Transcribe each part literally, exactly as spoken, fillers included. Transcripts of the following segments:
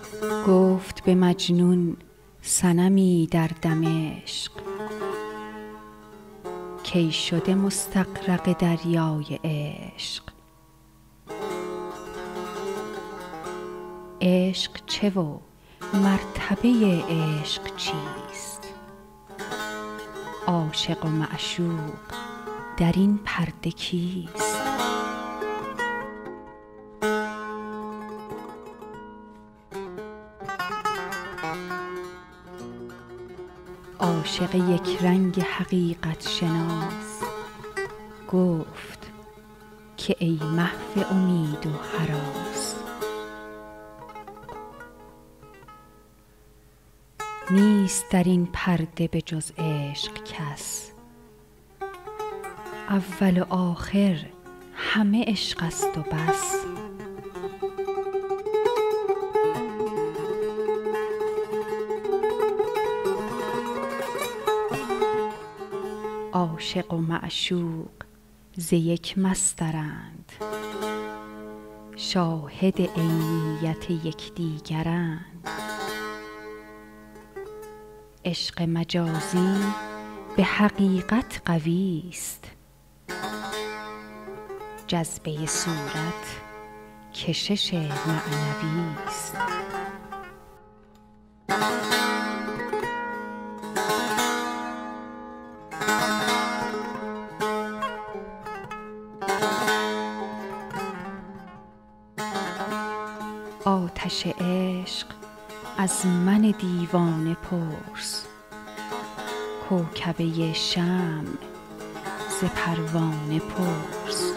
گفت به مجنون صنمی در دمشق، کی شده مستغرق دریای عشق. عشق چه و مرتبه عشق چیست؟ عاشق و معشوق در این پرده کیست؟ عاشق یک رنگ حقیقت شناس گفت که ای محو امید و هراس. نیست در این پرده به جز عشق کس، اول و آخر همه عشق است و بس. عاشق و معشوق ز یک مصدرند، شاهد عینیت یکدیگرند. عشق مجازی به حقیقت قوی است، جذبه صورت کشش معنوی است. آتش عشق از من دیوانه پرس، کوکبه شمع ز پروانه پرس.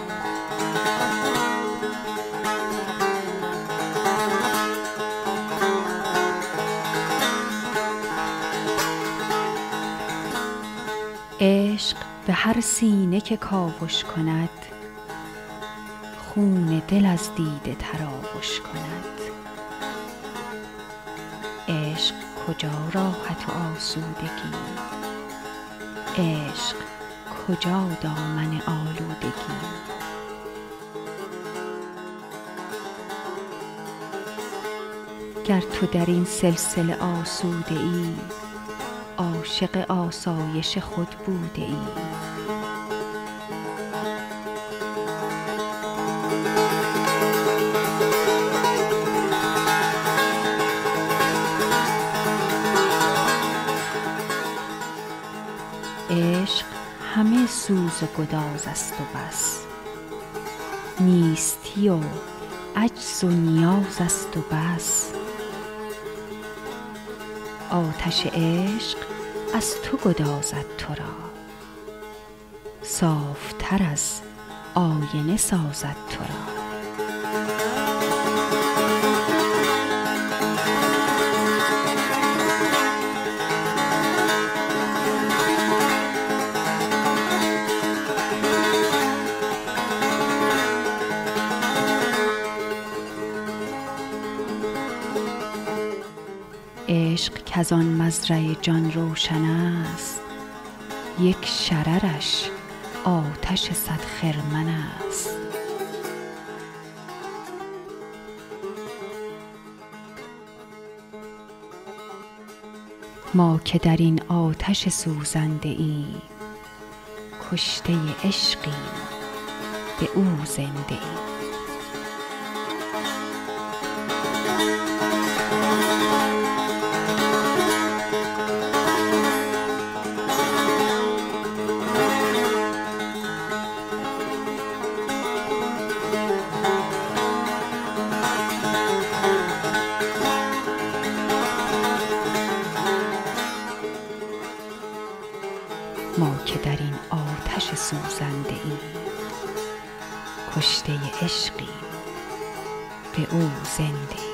عشق به هر سینه که کاوش کند، خون دل از دیده تراوش کند. عشق کجا راحت و آسودگی، عشق کجا دامن آلودگی. گر تو در این سلسله آسوده ای، عاشق آسایش خود بوده ای. عشق همه سوز و گداز است و بس، نیستی و عجز و نیاز است و بس. آتش عشق از تو گدازد تو را، صافتر از آینه سازد تو را. عشق کز آن مزرع جان روشن است، یک شررش آتش صد خرمن است. ما که در این آتش سوزنده ایم، کشته عشقیم به او زنده ایم. ما که در این آتش سوزنده ایم، کشته عشقیم به او زنده ایم.